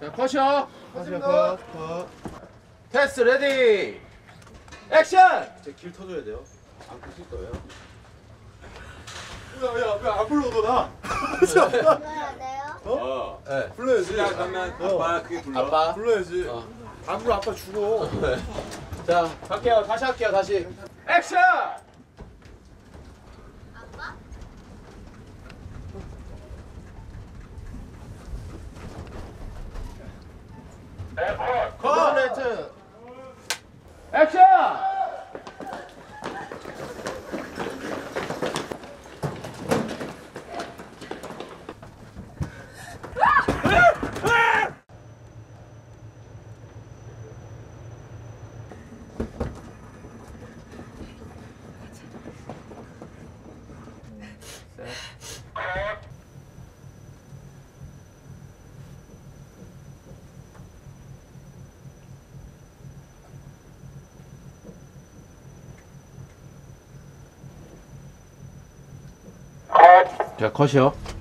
자, 컷이요. 컷이요, 컷. 테스트 레디. 액션. 제 길 터줘야 돼요. 안 끊길 거예요. 야, 왜 안 불러도 나? 불러야 돼요? 어? 네. 불러야지. 그러면 아빠 그게 불러. 아빠. 불러야지. 안 불러 아빠 죽어. 자, 갈게요. 다시 할게요. 다시. 액션. 아빠? 컷. 레트. 액션. 자, 컷이요.